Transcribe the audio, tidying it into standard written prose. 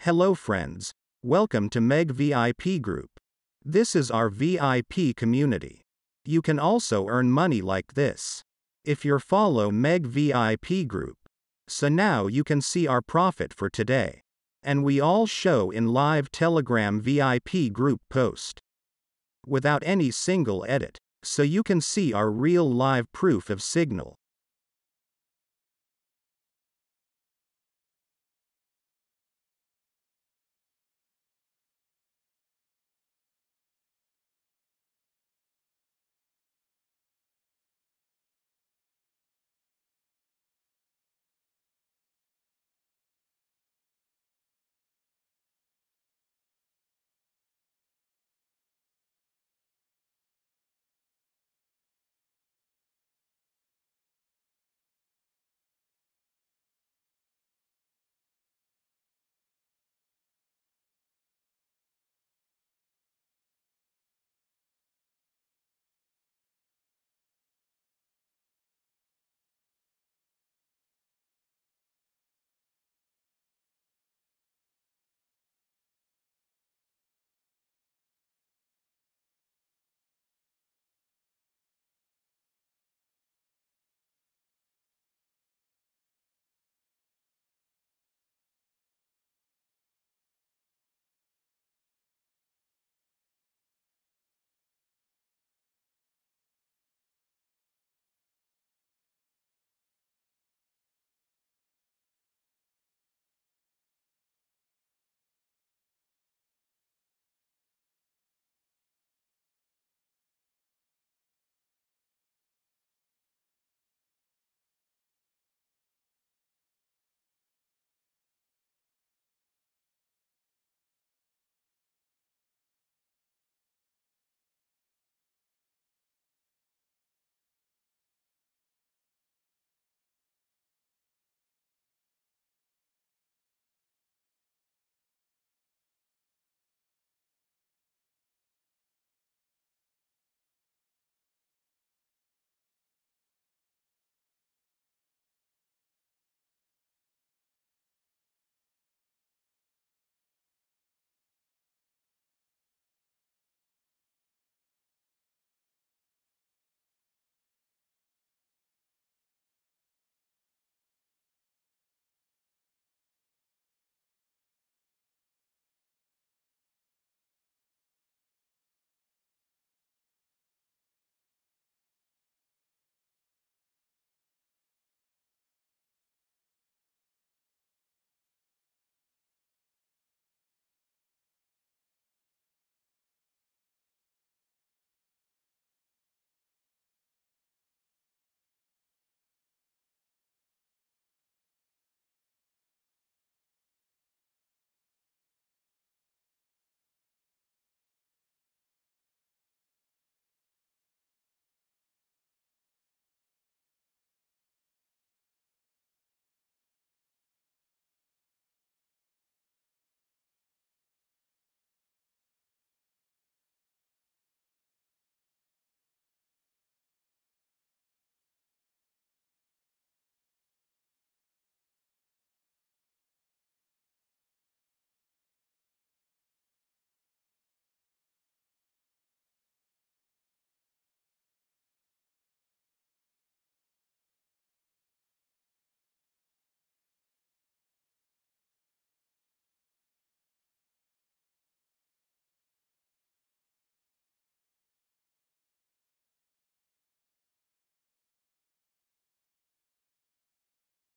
Hello friends. Welcome to Meg VIP Group. This is our VIP community. You can also earn money like this if you follow Meg VIP Group. So now you can see our profit for today. And we all show in live Telegram VIP group post. Without any single edit. So you can see our real live proof of signal.